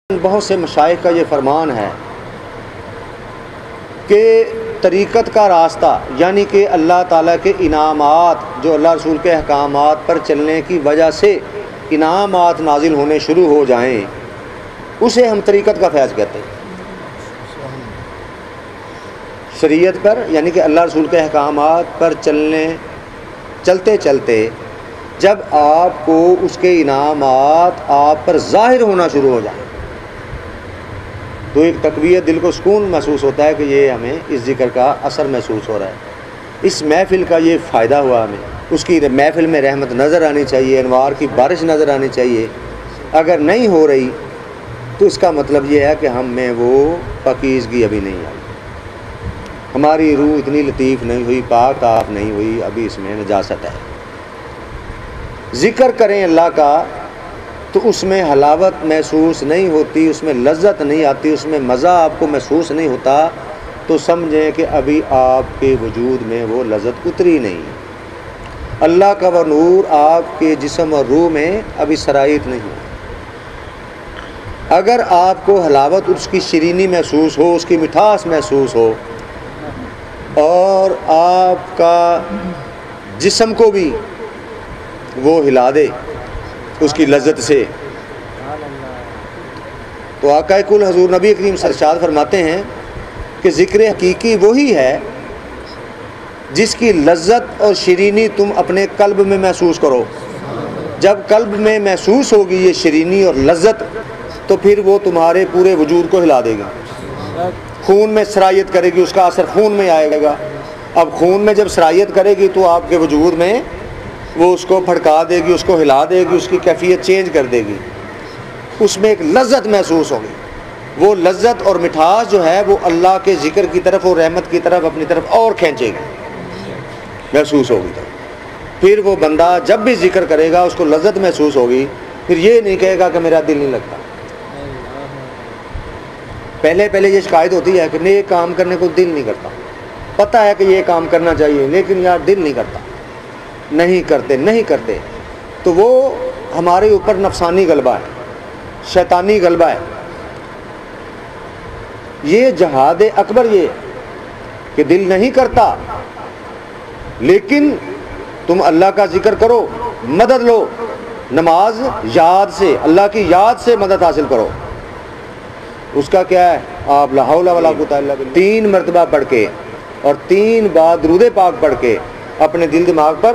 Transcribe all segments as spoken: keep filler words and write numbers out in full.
بہت سے مشائخ کا یہ فرمان ہے کہ طریقت کا راستہ یعنی کہ اللہ تعالیٰ کے انعامات جو اللہ رسول کے احکامات پر چلنے کی وجہ سے انعامات نازل ہونے شروع ہو جائیں اسے ہم طریقت کا فیض کہتے ہیں۔ شریعت پر یعنی کہ اللہ رسول کے احکامات پر چلنے چلتے چلتے جب آپ کو اس کے انعامات آپ پر ظاہر ہونا شروع ہو جائیں تو ایک تقویت، دل کو سکون محسوس ہوتا ہے کہ یہ ہمیں اس ذکر کا اثر محسوس ہو رہا ہے، اس محفل کا یہ فائدہ ہوا، ہمیں اس کی محفل میں رحمت نظر آنی چاہیے، انوار کی بارش نظر آنی چاہیے۔ اگر نہیں ہو رہی تو اس کا مطلب یہ ہے کہ ہم میں وہ پاکیزگی ابھی نہیں آئی، ہماری روح اتنی لطیف نہیں ہوئی، پاک آپ نہیں ہوئی، ابھی اس میں نجاست ہے۔ ذکر کریں اللہ کا تو اس میں حلاوت محسوس نہیں ہوتی، اس میں لذت نہیں آتی، اس میں مزہ آپ کو محسوس نہیں ہوتا تو سمجھیں کہ ابھی آپ کے وجود میں وہ لذت اتری نہیں۔ اللہ کا وہ نور آپ کے جسم اور روح میں ابھی سرایت نہیں۔ اگر آپ کو حلاوت، اس کی شیرینی محسوس ہو، اس کی مٹھاس محسوس ہو اور آپ کا جسم کو بھی وہ ہلا دے اس کی لذت سے، تو آقا کل حضور نبی کریم ارشاد فرماتے ہیں کہ ذکر حقیقی وہی ہے جس کی لذت اور شیرینی تم اپنے قلب میں محسوس کرو۔ جب قلب میں محسوس ہوگی یہ شیرینی اور لذت تو پھر وہ تمہارے پورے وجود کو ہلا دے گا، خون میں سرایت کرے گی، اس کا اثر خون میں آئے گا۔ اب خون میں جب سرایت کرے گی تو آپ کے وجود میں وہ اس کو پھڑکا دے گی، اس کو ہلا دے گی، اس کی کیفیت چینج کر دے گی، اس میں ایک لذت محسوس ہوگی۔ وہ لذت اور مٹھاس جو ہے وہ اللہ کے ذکر کی طرف اور رحمت کی طرف اپنی طرف اور کھینچے گی، محسوس ہوگی۔ تو پھر وہ بندہ جب بھی ذکر کرے گا اس کو لذت محسوس ہوگی، پھر یہ نہیں کہے گا کہ میرا دل نہیں لگتا۔ پہلے پہلے یہ شکایت ہوتی ہے کہ نیک کام کرنے کو دل نہیں کرتا، پتہ ہے کہ یہ کام کرنا چاہیے لیکن یار دل نہیں کرتا، نہیں کرتے نہیں کرتے تو وہ ہمارے اوپر نفسانی غلبہ ہے، شیطانی غلبہ ہے۔ یہ جہاد اکبر یہ ہے کہ دل نہیں کرتا لیکن تم اللہ کا ذکر کرو، مدد لو، نماز یاد سے، اللہ کی یاد سے مدد حاصل کرو۔ اس کا کیا ہے؟ آپ لا حول ولا قوت الا باللہ تین مرتبہ پڑھ کے اور تین بار درود پاک پڑھ کے اپنے دل دماغ پر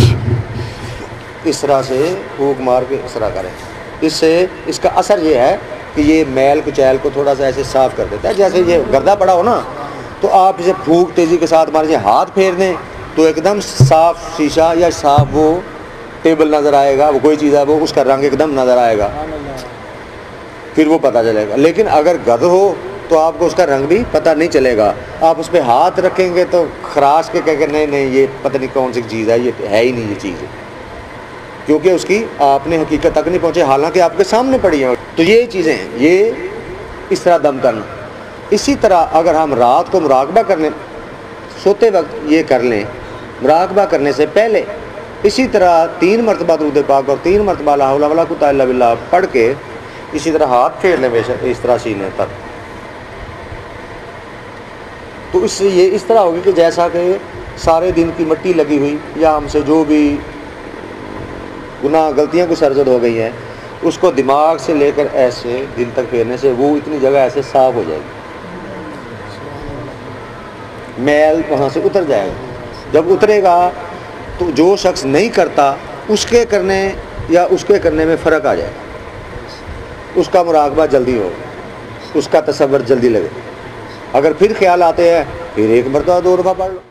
اس طرح سے پھونک مار کے اس طرح کریں۔ اس سے اس کا اثر یہ ہے کہ یہ میل کچیل کو تھوڑا سا ایسے صاف کر دیتا ہے، جیسے یہ گردہ پڑا ہو نا تو آپ اسے پھونک تیزی کے ساتھ ماریں، ہاتھ پھیر دیں تو ایک دم صاف شیشہ یا صاف وہ ٹیبل نظر آئے گا، وہ کوئی چیز ہے وہ اس کا رنگ ایک دم نظر آئے گا، پھر وہ پتہ چلے گا۔ لیکن اگر گرد ہو تو آپ کو اس کا رنگ بھی پتہ نہیں چلے گا، آپ اس پہ ہاتھ رکھیں گے تو خراش کے کہہ کہ نہیں نہیں یہ پتہ نہیں کون سی چیز ہے، یہ ہے ہی نہیں یہ چیز، کیونکہ اس کی آپ نے حقیقت تک نہیں پہنچے حالانکہ آپ کے سامنے پڑی ہیں۔ تو یہ چیزیں ہیں، یہ اس طرح دم کرنا۔ اسی طرح اگر ہم رات کو مراقبہ کرنے سوتے وقت یہ کر لیں، مراقبہ کرنے سے پہلے اسی طرح تین مرتبہ درود پاک اور تین مرتبہ لا حول ولا قوت الا باللہ پڑھ کے اسی طرح ہاتھ پھیر لیں بے شک اس طرح سینے پر، تو اس سے یہ اس طرح ہوگی کہ جیسا کہ سارے دن کی مٹی لگی ہوئی یا ہم سے جو بھی گناہ غلطیاں کو سرزد ہو گئی ہیں اس کو دماغ سے لے کر ایسے دل تک پھیرنے سے وہ اتنی جگہ ایسے صاف ہو جائے گی، میل وہاں سے اتر جائے گا۔ جب اترے گا تو جو شخص نہیں کرتا اس کے کرنے یا اس کے کرنے میں فرق آ جائے گا، اس کا مراقبہ جلدی ہوگا، اس کا تصور جلدی لگے۔ اگر پھر خیال آتے ہیں پھر ایک مرتبہ دو دفعہ پڑھ لو۔